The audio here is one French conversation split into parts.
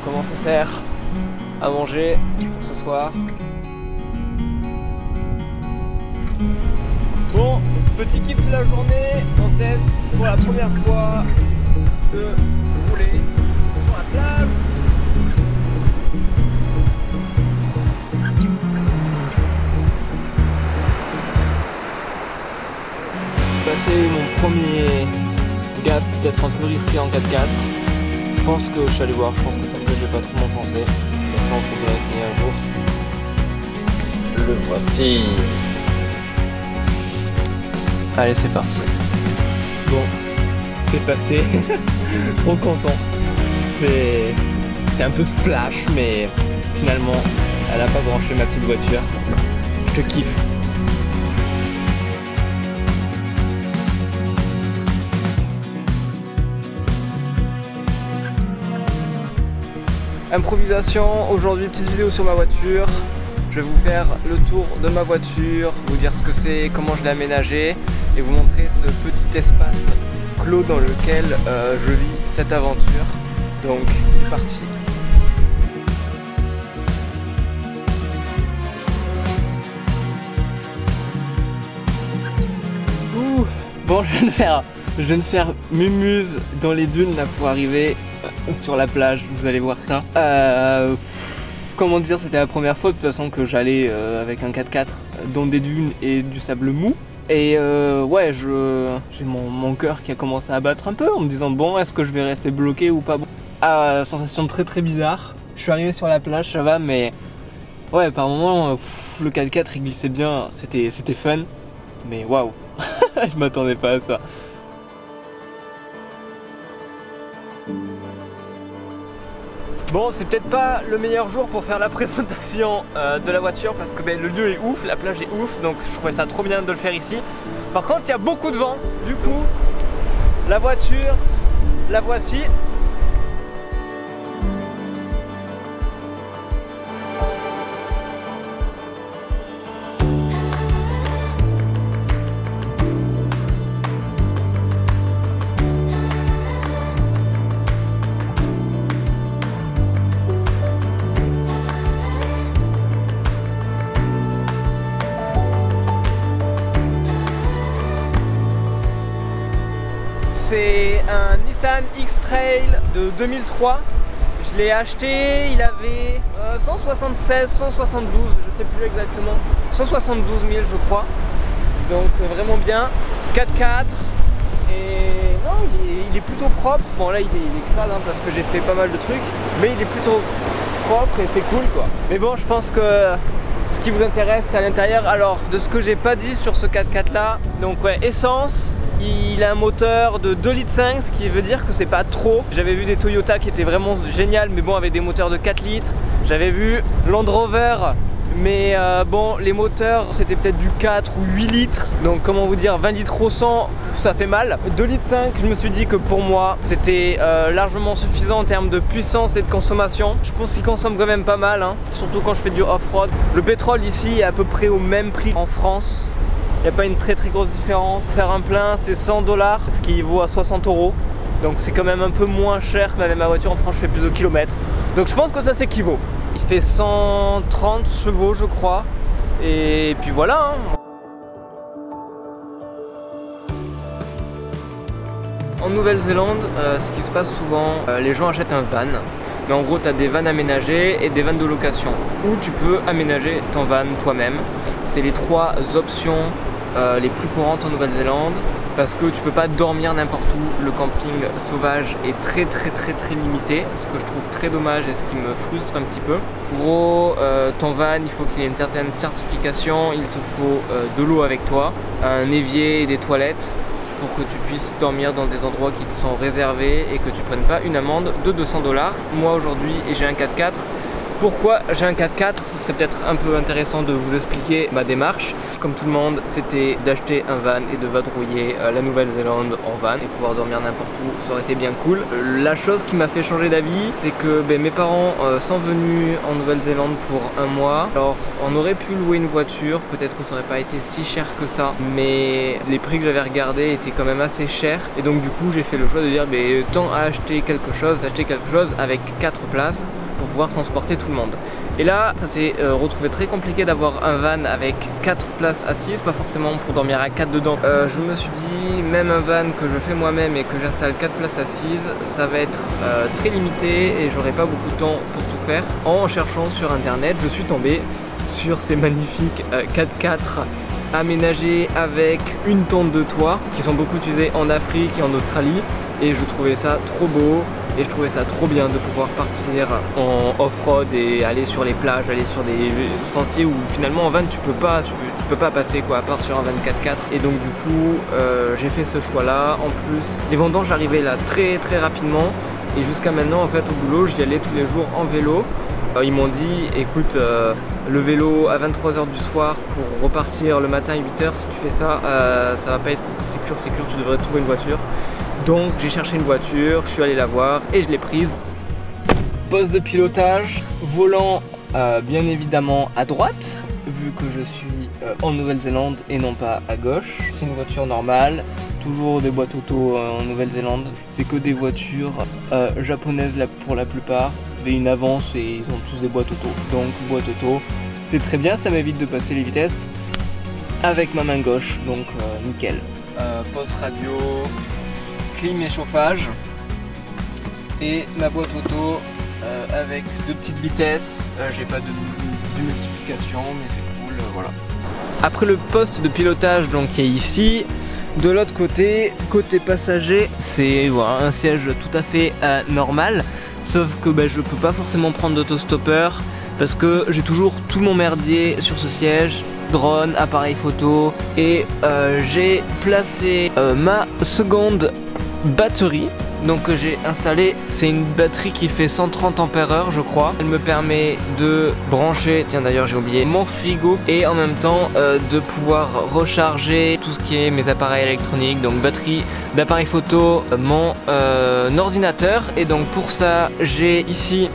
commence à faire à manger pour ce soir. Bon, petit kiff de la journée, on teste pour la première fois de rouler sur la plage. Passer mon premier gap, peut-être un peu risqué en 4x4. Je pense que je suis allé voir, je pense que ça fait, je vais pas trop m'enfoncer. De toute façon, il faudrait essayer un jour. Le voici. Allez, c'est parti. Bon, c'est passé. Trop content. C'était un peu splash, mais finalement, elle a pas branché ma petite voiture. Je te kiffe. Improvisation, aujourd'hui petite vidéo sur ma voiture. Je vais vous faire le tour de ma voiture, vous dire ce que c'est, comment je l'ai aménagé et vous montrer ce petit espace clos dans lequel je vis cette aventure. Donc c'est parti. Ouh, bon, je viens de faire mumuse dans les dunes là pour arriver sur la plage, vous allez voir ça. Comment dire, c'était la première fois de toute façon que j'allais avec un 4x4 dans des dunes et du sable mou. Et ouais, j'ai mon cœur qui a commencé à battre un peu en me disant bon, est-ce que je vais rester bloqué ou pas bon. Sensation très bizarre. Je suis arrivé sur la plage, ça va, mais ouais, par moments, le 4x4 il glissait bien, c'était fun. Mais waouh, je m'attendais pas à ça. Bon, c'est peut-être pas le meilleur jour pour faire la présentation de la voiture parce que le lieu est ouf, la plage est ouf, donc je trouvais ça trop bien de le faire ici. Par contre, il y a beaucoup de vent, du coup, la voiture, la voici. C'est un Nissan X-Trail de 2003. Je l'ai acheté, il avait 176, 172, je sais plus exactement, 172 000 je crois. Donc vraiment bien. 4x4 et non, il est plutôt propre. Bon là il est crade hein, parce que j'ai fait pas mal de trucs, mais il est plutôt propre et c'est cool quoi. Mais bon, je pense que ce qui vous intéresse c'est à l'intérieur. Alors de ce que j'ai pas dit sur ce 4x4 là, donc ouais, essence. Il a un moteur de 2,5 litres, ce qui veut dire que c'est pas trop. J'avais vu des Toyota qui étaient vraiment géniales, mais bon, avec des moteurs de 4 litres. J'avais vu Land Rover, mais bon, les moteurs c'était peut-être du 4 ou 8 litres. Donc comment vous dire, 20 litres au 100, ça fait mal. 2,5 litres, je me suis dit que pour moi, c'était largement suffisant en termes de puissance et de consommation. Je pense qu'il consomme quand même pas mal, hein, surtout quand je fais du off-road. Le pétrole ici est à peu près au même prix en France. Il n'y a pas une très grosse différence. Faire un plein c'est 100 $, ce qui vaut à 60 €. Donc c'est quand même un peu moins cher que même ma voiture en France, je fais plus de kilomètres. Donc je pense que ça s'équivaut. Il fait 130 chevaux je crois. Et puis voilà hein. En Nouvelle-Zélande, ce qui se passe souvent, les gens achètent un van. Mais en gros tu as des vannes aménagées et des vannes de location. Ou tu peux aménager ton van toi-même. C'est les trois options les plus courantes en Nouvelle-Zélande parce que tu peux pas dormir n'importe où. Le camping sauvage est très limité, ce que je trouve très dommage et ce qui me frustre un petit peu. En gros, ton van il faut qu'il ait une certaine certification, il te faut de l'eau avec toi, un évier et des toilettes pour que tu puisses dormir dans des endroits qui te sont réservés et que tu prennes pas une amende de 200 $. Moi aujourd'hui, et j'ai un 4x4, Pourquoi j'ai un 4x4? Ce serait peut-être un peu intéressant de vous expliquer ma démarche. Comme tout le monde, c'était d'acheter un van et de vadrouiller la Nouvelle-Zélande en van et pouvoir dormir n'importe où, ça aurait été bien cool. La chose qui m'a fait changer d'avis, c'est que mes parents sont venus en Nouvelle-Zélande pour un mois. Alors on aurait pu louer une voiture, peut-être que ça aurait pas été si cher que ça, mais les prix que j'avais regardés étaient quand même assez chers. Et donc du coup j'ai fait le choix de dire tant à acheter quelque chose avec 4 places pour pouvoir transporter tout le monde. Et là, ça s'est retrouvé très compliqué d'avoir un van avec 4 places assises, pas forcément pour dormir à 4 dedans. Je me suis dit, même un van que je fais moi-même et que j'installe 4 places assises, ça va être très limité et j'aurai pas beaucoup de temps pour tout faire. En cherchant sur internet, je suis tombé sur ces magnifiques 4x4 aménagés avec une tente de toit qui sont beaucoup utilisés en Afrique et en Australie, et je trouvais ça trop beau. Et je trouvais ça trop bien de pouvoir partir en off-road et aller sur les plages, aller sur des sentiers où finalement en van tu peux pas passer quoi, à part sur un van 4x4. Et donc du coup j'ai fait ce choix là. En plus les vendanges arrivaient là très rapidement, et jusqu'à maintenant en fait au boulot j'y allais tous les jours en vélo. Ils m'ont dit écoute, le vélo à 23 h du soir pour repartir le matin à 8 h, si tu fais ça, ça va pas être sécure, tu devrais trouver une voiture. Donc j'ai cherché une voiture, je suis allé la voir et je l'ai prise. Poste de pilotage, volant bien évidemment à droite, vu que je suis en Nouvelle-Zélande et non pas à gauche. C'est une voiture normale, toujours des boîtes auto en Nouvelle-Zélande. C'est que des voitures japonaises là, pour la plupart. Et une avance et ils ont tous des boîtes auto. Donc boîte auto, c'est très bien, ça m'évite de passer les vitesses avec ma main gauche, donc nickel. Poste radio, clim et chauffage, et ma boîte auto avec 2 petites vitesses. J'ai pas de multiplication, mais c'est cool, voilà. Après le poste de pilotage donc qui est ici, de l'autre côté, côté passager, c'est voilà, un siège tout à fait normal, sauf que je peux pas forcément prendre d'autostoppeur parce que j'ai toujours tout mon merdier sur ce siège. Drone, appareil photo, et j'ai placé ma seconde batterie donc que j'ai installée. C'est une batterie qui fait 130 ampères-heure je crois. Elle me permet de brancher, tiens d'ailleurs j'ai oublié, mon frigo, et en même temps de pouvoir recharger tout ce qui est mes appareils électroniques, donc batterie d'appareil photo, mon ordinateur. Et donc pour ça j'ai ici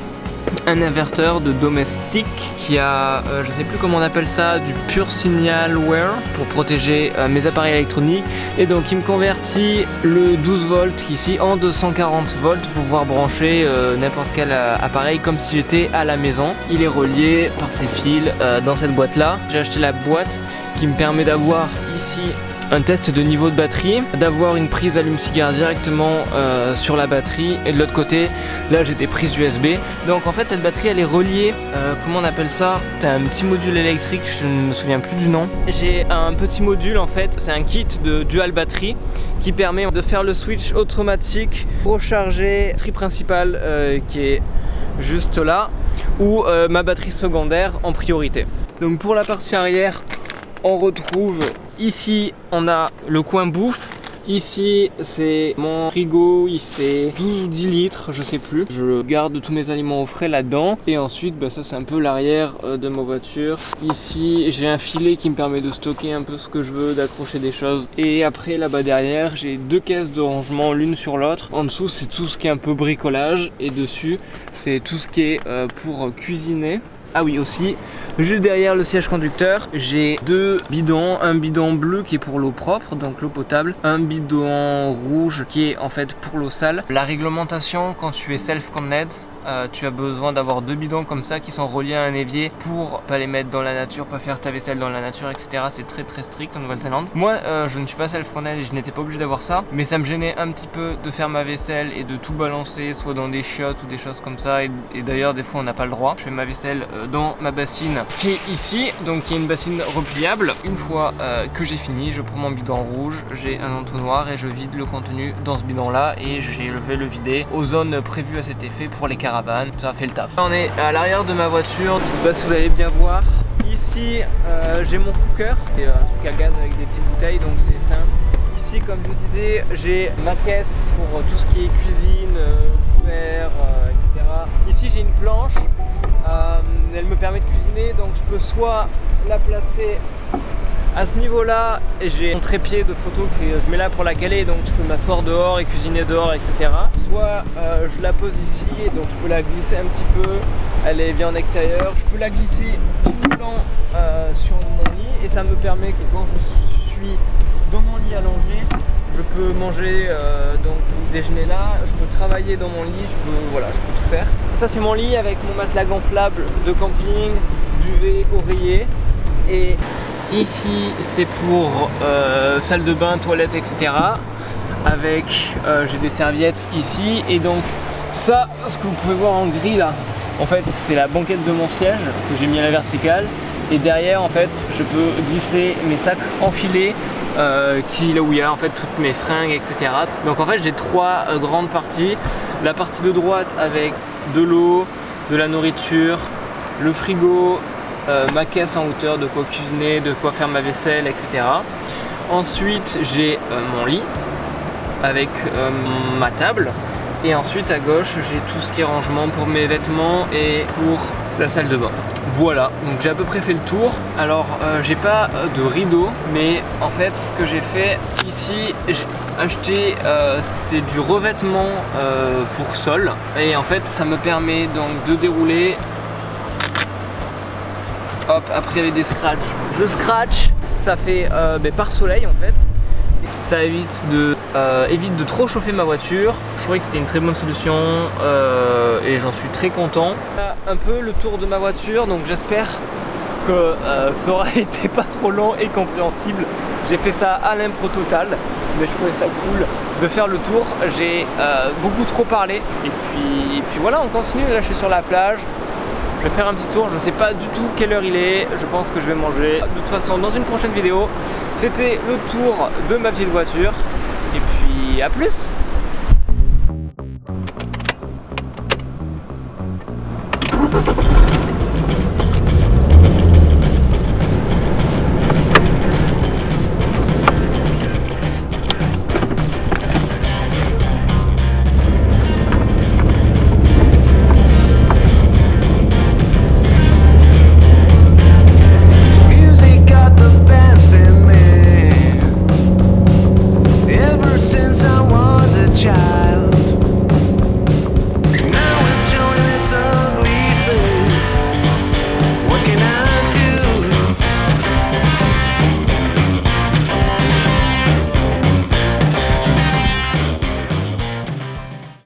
un inverteur de domestique qui a, je sais plus comment on appelle ça, du pur signal wear pour protéger mes appareils électroniques, et donc il me convertit le 12 volts ici en 240 volts pour pouvoir brancher n'importe quel appareil comme si j'étais à la maison. Il est relié par ces fils dans cette boîte là. J'ai acheté la boîte qui me permet d'avoir ici un test de niveau de batterie, d'avoir une prise allume-cigare directement sur la batterie, et de l'autre côté là j'ai des prises USB. Donc en fait cette batterie elle est reliée, comment on appelle ça, t'as un petit module électrique, je ne me souviens plus du nom. J'ai un petit module en fait, c'est un kit de dual batterie qui permet de faire le switch automatique, recharger la batterie principale qui est juste là, ou ma batterie secondaire en priorité. Donc pour la partie arrière, on retrouve ici, on a le coin bouffe. Ici, c'est mon frigo, il fait 12 ou 10 litres, je sais plus. Je garde tous mes aliments au frais là-dedans. Et ensuite, ça c'est un peu l'arrière de ma voiture. Ici, j'ai un filet qui me permet de stocker un peu ce que je veux, d'accrocher des choses. Et après, là-bas derrière, j'ai 2 caisses de rangement l'une sur l'autre. En dessous, c'est tout ce qui est un peu bricolage. Et dessus, c'est tout ce qui est pour cuisiner. Ah oui, aussi, juste derrière le siège conducteur, j'ai 2 bidons, un bidon bleu qui est pour l'eau propre, donc l'eau potable, un bidon rouge qui est en fait pour l'eau sale. La réglementation quand tu es self-contained, tu as besoin d'avoir 2 bidons comme ça qui sont reliés à un évier pour pas les mettre dans la nature, pas faire ta vaisselle dans la nature, etc. C'est très strict en Nouvelle-Zélande. Moi je ne suis pas self-contained et je n'étais pas obligé d'avoir ça, mais ça me gênait un petit peu de faire ma vaisselle et de tout balancer soit dans des chiottes ou des choses comme ça, et d'ailleurs des fois on n'a pas le droit. Je fais ma vaisselle dans ma bassine qui est ici, donc qui est une bassine repliable. Une fois que j'ai fini, je prends mon bidon rouge, j'ai un entonnoir et je vide le contenu dans ce bidon là, et je vais le vider aux zones prévues à cet effet pour les caravanes. Ça fait le taf. On est à l'arrière de ma voiture, je sais pas si vous allez bien voir. Ici j'ai mon cooker, et un truc à gaz avec des petites bouteilles, donc c'est simple. Ici comme je vous disais, j'ai ma caisse pour tout ce qui est cuisine, couvert, etc. Ici j'ai une planche Elle me permet de cuisiner, donc je peux soit la placer à ce niveau là, et j'ai un trépied de photo que je mets là pour la caler, donc je peux m'asseoir dehors et cuisiner dehors, etc. Soit je la pose ici, et donc je peux la glisser un petit peu, elle est bien en extérieur, je peux la glisser tout le temps sur mon lit, et ça me permet que quand je suis dans mon lit allongé, je peux manger, donc déjeuner là, je peux travailler dans mon lit, je peux tout faire. Ça c'est mon lit avec mon matelas gonflable de camping, duvet, oreiller, et ici c'est pour salle de bain, toilette, etc. Avec j'ai des serviettes ici, et donc ça, ce que vous pouvez voir en gris là, en fait c'est la banquette de mon siège que j'ai mis à la verticale, et derrière en fait je peux glisser mes sacs enfilés là où il y a en fait toutes mes fringues, etc. Donc en fait j'ai trois grandes parties. La partie de droite avec de l'eau, de la nourriture, le frigo, ma caisse en hauteur, de quoi cuisiner, de quoi faire ma vaisselle, etc. Ensuite j'ai mon lit avec ma table, et ensuite à gauche j'ai tout ce qui est rangement pour mes vêtements et pour la salle de bain. Voilà, donc j'ai à peu près fait le tour. Alors j'ai pas de rideau, mais en fait ce que j'ai fait ici, j'ai acheté c'est du revêtement pour sol, et en fait ça me permet donc de dérouler. Hop, après il y avait des scratchs, je scratch, ça fait par soleil en fait. Ça évite de trop chauffer ma voiture. Je trouvais que c'était une très bonne solution et j'en suis très content. Un peu le tour de ma voiture, donc j'espère que ça aura été pas trop long et compréhensible. J'ai fait ça à l'impro total, mais je trouvais ça cool de faire le tour. J'ai beaucoup trop parlé, et puis voilà, on continue. Là je suis sur la plage. Je vais faire un petit tour, je sais pas du tout quelle heure il est, je pense que je vais manger. De toute façon, dans une prochaine vidéo, c'était le tour de ma petite voiture. Et puis à plus!